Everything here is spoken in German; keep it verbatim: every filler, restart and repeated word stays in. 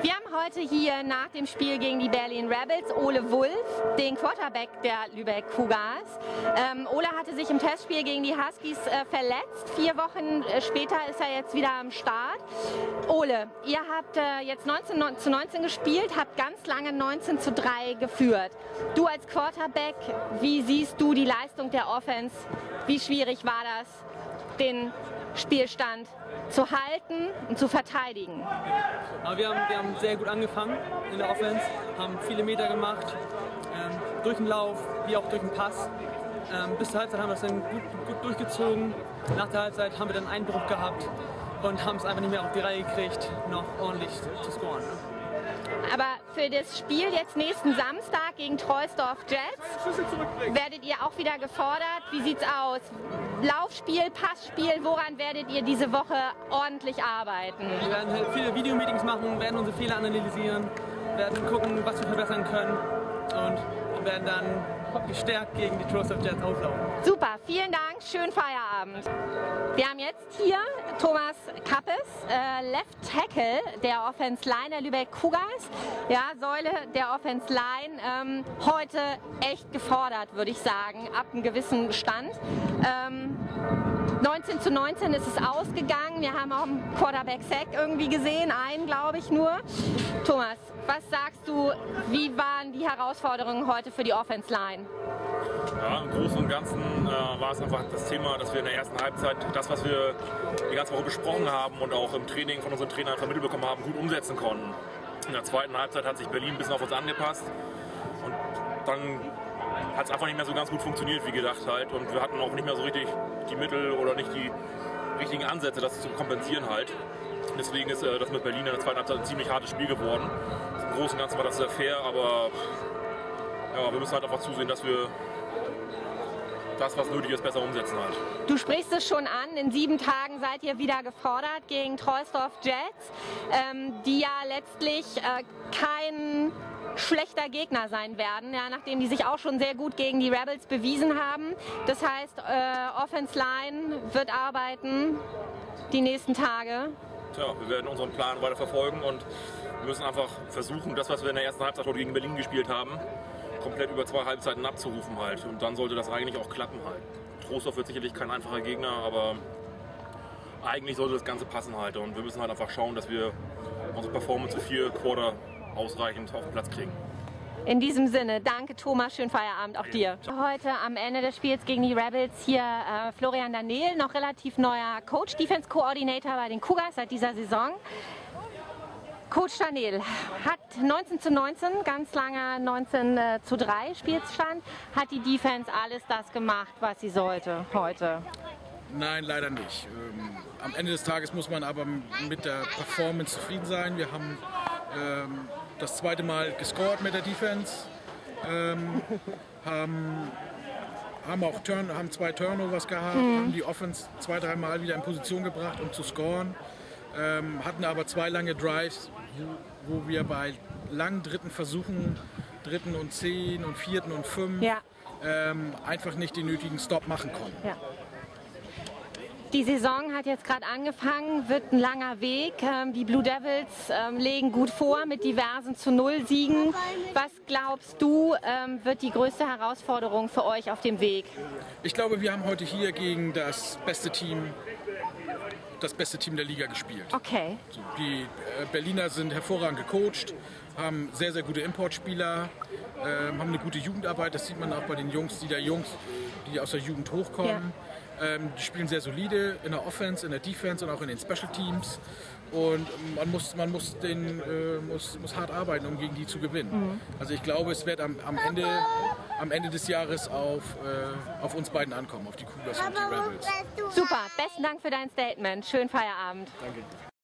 Wir haben heute hier nach dem Spiel gegen die Berlin Rebels Ole Wulff, den Quarterback der Lübeck Cougars. Ähm, Ole hatte sich im Testspiel gegen die Huskies äh, verletzt. Vier Wochen äh, später ist er jetzt wieder am Start. Ole, ihr habt äh, jetzt neunzehn zu neunzehn gespielt, habt ganz lange neunzehn zu drei geführt. Du als Quarterback, wie siehst du die Leistung der Offense? Wie schwierig war das, den Spielstand zu halten und zu verteidigen? Aber wir haben, wir haben sehr gut angefangen in der Offense, haben viele Meter gemacht, ähm, durch den Lauf wie auch durch den Pass. Ähm, bis zur Halbzeit haben wir das dann gut, gut durchgezogen. Nach der Halbzeit haben wir dann einen Einbruch gehabt und haben es einfach nicht mehr auf die Reihe gekriegt, noch ordentlich zu scoren. Ne? Aber für das Spiel jetzt nächsten Samstag gegen Troisdorf Jets werdet ihr auch wieder gefordert. Wie sieht's aus? Laufspiel, Passspiel, woran werdet ihr diese Woche ordentlich arbeiten? Wir werden halt viele Videomeetings machen, werden unsere Fehler analysieren, werden gucken, was wir verbessern können und werden dann gestärkt gegen die Troisdorf Jets auflaufen. Super, vielen Dank, schönen Feierabend. Wir haben jetzt hier Thomas Kappes, äh, Left Tackle der Offense Line der Lübeck Cougars. Ja, Säule der Offense Line, ähm, heute echt gefordert, würde ich sagen, ab einem gewissen Stand. Ähm, neunzehn zu neunzehn ist es ausgegangen. Wir haben auch einen Quarterback-Sack irgendwie gesehen, einen glaube ich nur. Thomas, was sagst du, wie waren die Herausforderungen heute für die Offense Line? Ja, im Großen und Ganzen äh, war es einfach das Thema, dass wir in der ersten Halbzeit das, was wir die ganze Woche besprochen haben und auch im Training von unseren Trainern vermittelt bekommen haben, gut umsetzen konnten. In der zweiten Halbzeit hat sich Berlin ein bisschen auf uns angepasst und dann hat es einfach nicht mehr so ganz gut funktioniert wie gedacht halt und wir hatten auch nicht mehr so richtig die Mittel oder nicht die richtigen Ansätze, das zu kompensieren halt. Deswegen ist äh, das mit Berlin in der zweiten Halbzeit ein ziemlich hartes Spiel geworden. Im Großen und Ganzen war das sehr fair, aber ja, wir müssen halt einfach zusehen, dass wir das, was nötig ist, besser umsetzen halt. Du sprichst es schon an, in sieben Tagen seid ihr wieder gefordert gegen Troisdorf Jets, ähm, die ja letztlich äh, kein schlechter Gegner sein werden, ja, nachdem die sich auch schon sehr gut gegen die Rebels bewiesen haben. Das heißt, äh, Offense Line wird arbeiten die nächsten Tage. Tja, wir werden unseren Plan weiter verfolgen und wir müssen einfach versuchen, das, was wir in der ersten Halbzeit gegen Berlin gespielt haben, komplett über zwei Halbzeiten abzurufen halt. Und dann sollte das eigentlich auch klappen halt. Troisdorf wird sicherlich kein einfacher Gegner, aber eigentlich sollte das Ganze passen halt. Und wir müssen halt einfach schauen, dass wir unsere Performance für vier Quarter ausreichend auf den Platz kriegen. In diesem Sinne, danke Thomas, schönen Feierabend auch dir. Heute am Ende des Spiels gegen die Rebels hier äh, Florian Daniel, noch relativ neuer Coach, Defense Coordinator bei den Cougars seit dieser Saison. Coach Daniel hat neunzehn zu neunzehn, ganz lange neunzehn zu drei Spielstand. Hat die Defense alles das gemacht, was sie sollte heute? Nein, leider nicht. Ähm, am Ende des Tages muss man aber mit der Performance zufrieden sein. Wir haben ähm, das zweite Mal gescored mit der Defense, ähm, haben, haben auch Turn, haben zwei Turnovers gehabt, mhm. haben die Offense zwei, dreimal wieder in Position gebracht, um zu scoren. Ähm, hatten aber zwei lange Drives, wo, wo wir bei langen dritten Versuchen, dritten und zehn und vierten und fünf, ja. ähm, einfach nicht den nötigen Stop machen konnten. Ja. Die Saison hat jetzt gerade angefangen, wird ein langer Weg. Ähm, die Blue Devils ähm, legen gut vor mit diversen zu null Siegen. Was glaubst du, ähm, wird die größte Herausforderung für euch auf dem Weg? Ich glaube, wir haben heute hier gegen das beste Team das beste Team der Liga gespielt. Okay. So, die äh, Berliner sind hervorragend gecoacht, haben sehr, sehr gute Importspieler, äh, haben eine gute Jugendarbeit, das sieht man auch bei den Jungs, die da Jungs, die aus der Jugend hochkommen. Ja. Ähm, die spielen sehr solide in der Offense, in der Defense und auch in den Special Teams. Und man muss, man muss, den, äh, muss, muss hart arbeiten, um gegen die zu gewinnen. Mhm. Also ich glaube, es wird am, am, Ende, am Ende des Jahres auf, äh, auf uns beiden ankommen, auf die Cougars und die Rebels. Super, besten Dank für dein Statement. Schönen Feierabend. Danke.